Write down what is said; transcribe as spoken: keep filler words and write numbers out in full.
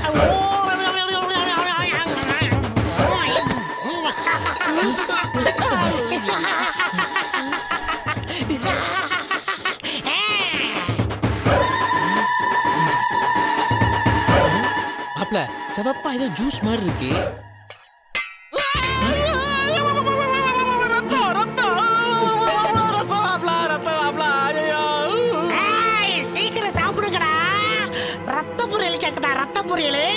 மாப்ள செவப்பா ஏதோ ஜூஸ் மாதிரி இருக்கு. சீக்கிரம் சாப்பிடுங்கடா. ரத்த பொரியல் கேக்குதா? ரத்த பொரியல்